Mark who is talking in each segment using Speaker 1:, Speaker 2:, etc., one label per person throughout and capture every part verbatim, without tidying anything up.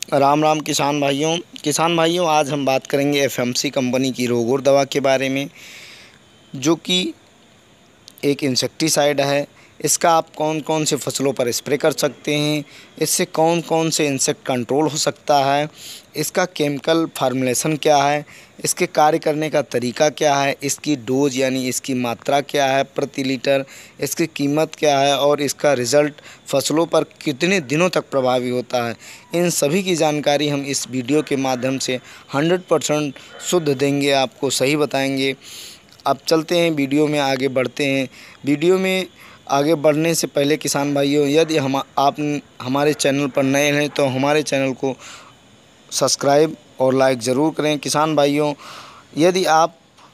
Speaker 1: राम राम किसान भाइयों किसान भाइयों आज हम बात करेंगे एफएमसी कंपनी की रोगोर दवा के बारे में, जो कि एक इंसेक्टिसाइड है। इसका आप कौन कौन से फसलों पर स्प्रे कर सकते हैं, इससे कौन कौन से इंसेक्ट कंट्रोल हो सकता है, इसका केमिकल फार्मूलेशन क्या है, इसके कार्य करने का तरीका क्या है, इसकी डोज यानी इसकी मात्रा क्या है प्रति लीटर, इसकी कीमत क्या है और इसका रिज़ल्ट फसलों पर कितने दिनों तक प्रभावी होता है। इन सभी की जानकारी हम इस वीडियो के माध्यम से हंड्रेड परसेंट शुद्ध देंगे, आपको सही बताएंगे। अब चलते हैं वीडियो में आगे बढ़ते हैं। वीडियो में आगे बढ़ने से पहले किसान भाइयों, यदि हम आप हमारे चैनल पर नए हैं तो हमारे चैनल को सब्सक्राइब और लाइक ज़रूर करें। किसान भाइयों, यदि आप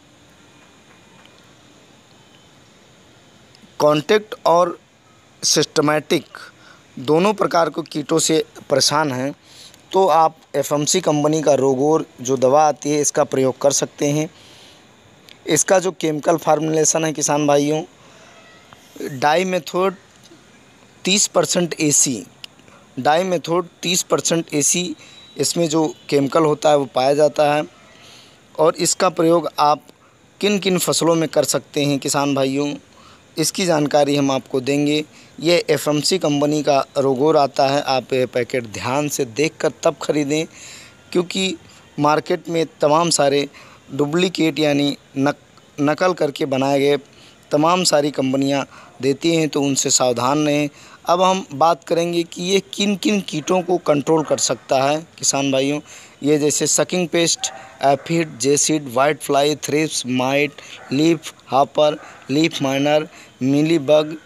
Speaker 1: कॉन्टैक्ट और सिस्टमैटिक दोनों प्रकार के कीटों से परेशान हैं तो आप एफएमसी कंपनी का रोगोर जो दवा आती है इसका प्रयोग कर सकते हैं। इसका जो केमिकल फार्मूलेशन है किसान भाइयों, डाईमेथोड तीस परसेंट ए सी डाईमेथोड तीस परसेंट ए सी इसमें जो केमिकल होता है वो पाया जाता है। और इसका प्रयोग आप किन किन फसलों में कर सकते हैं किसान भाइयों, इसकी जानकारी हम आपको देंगे। ये एफएमसी कंपनी का रोगोर आता है। आप ये पैकेट ध्यान से देखकर तब खरीदें, क्योंकि मार्केट में तमाम सारे डुप्लीकेट यानी नक नकल करके बनाए गए तमाम सारी कंपनियां देती हैं, तो उनसे सावधान रहें। अब हम बात करेंगे कि ये किन किन कीटों को कंट्रोल कर सकता है किसान भाइयों। ये जैसे sucking pest, aphid, jassid, white fly, thrips, mite, leaf hopper, leaf miner, mealy bug,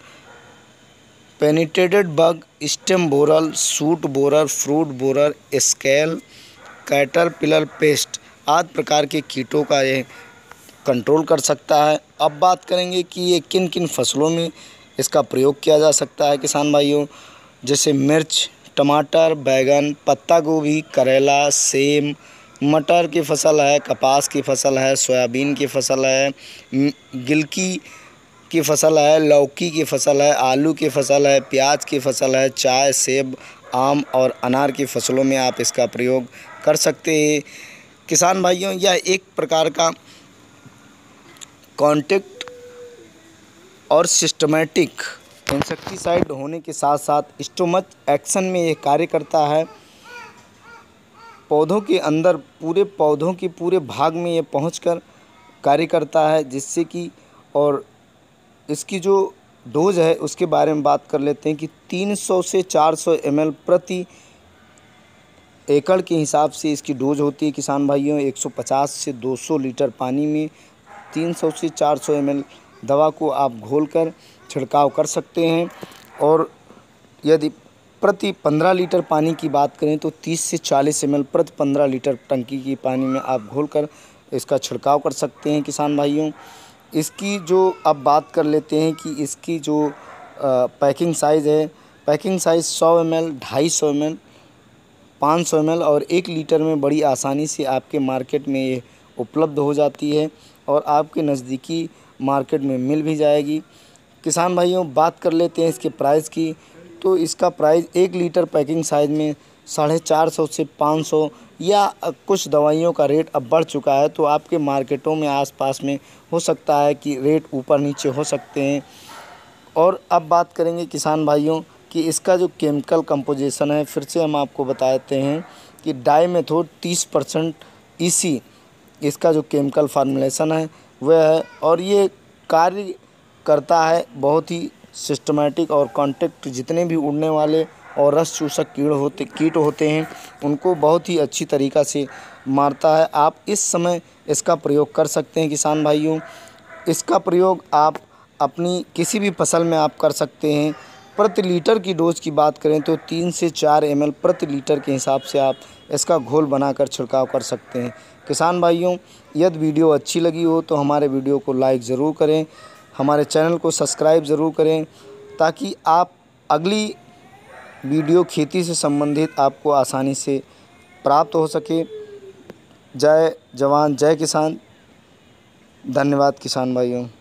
Speaker 1: penetrated bug, stem borer, shoot borer, fruit borer, scale, caterpillar pest आदि प्रकार के कीटों का ये कंट्रोल कर सकता है। अब बात करेंगे कि ये किन किन फसलों में इसका प्रयोग किया जा सकता है किसान भाइयों, जैसे मिर्च, टमाटर, बैगन, पत्ता गोभी, करेला, सेम, मटर की फसल है, कपास की फसल है, सोयाबीन की फसल है, गिलकी की फसल है, लौकी की फसल है, आलू की फसल है, प्याज की फसल है, चाय, सेब, आम और अनार की फसलों में आप इसका प्रयोग कर सकते हैं किसान भाइयों। यह एक प्रकार का कॉन्टैक्ट और सिस्टमैटिक इंसेक्टिसाइड होने के साथ साथ स्टोमच एक्शन में ये कार्य करता है। पौधों के अंदर पूरे पौधों के पूरे भाग में ये पहुंचकर कार्य करता है, जिससे कि और इसकी जो डोज है उसके बारे में बात कर लेते हैं कि तीन सौ से चार सौ एम एल प्रति एकड़ के हिसाब से इसकी डोज होती है किसान भाइयों। एक सौ पचास से दो सौ लीटर पानी में तीन सौ से चार सौ एम एल दवा को आप घोलकर छिड़काव कर सकते हैं। और यदि प्रति पंद्रह लीटर पानी की बात करें तो तीस से चालीस एम एल प्रति पंद्रह लीटर टंकी की पानी में आप घोलकर इसका छिड़काव कर सकते हैं किसान भाइयों। इसकी जो अब बात कर लेते हैं कि इसकी जो आ, पैकिंग साइज़ है, पैकिंग साइज़ सौ एम एल, ढाई सौ एम एल, पाँच सौ एम एल और एक लीटर में बड़ी आसानी से आपके मार्केट में ये उपलब्ध हो जाती है और आपके नज़दीकी मार्केट में मिल भी जाएगी। किसान भाइयों, बात कर लेते हैं इसके प्राइस की, तो इसका प्राइस एक लीटर पैकिंग साइज़ में साढ़े चार सौ से पाँच सौ या कुछ दवाइयों का रेट अब बढ़ चुका है, तो आपके मार्केटों में आसपास में हो सकता है कि रेट ऊपर नीचे हो सकते हैं। और अब बात करेंगे किसान भाइयों कि इसका जो केमिकल कंपोजिशन है, फिर से हम आपको बताते हैं कि डाईमेथोड तीस परसेंट ई सी इसका जो केमिकल फार्मूलेशन है वह है। और ये कार्य करता है बहुत ही सिस्टमैटिक और कॉन्टैक्ट जितने भी उड़ने वाले और रस चूसक कीड़ होते कीट होते हैं उनको बहुत ही अच्छी तरीक़ा से मारता है। आप इस समय इसका प्रयोग कर सकते हैं किसान भाइयों। इसका प्रयोग आप अपनी किसी भी फसल में आप कर सकते हैं। प्रति लीटर की डोज की बात करें तो तीन से चार एम एल प्रति लीटर के हिसाब से आप इसका घोल बनाकर छिड़काव कर सकते हैं किसान भाइयों। यदि वीडियो अच्छी लगी हो तो हमारे वीडियो को लाइक ज़रूर करें, हमारे चैनल को सब्सक्राइब ज़रूर करें, ताकि आप अगली वीडियो खेती से संबंधित आपको आसानी से प्राप्त हो सके। जय जवान जय किसान। धन्यवाद किसान भाइयों।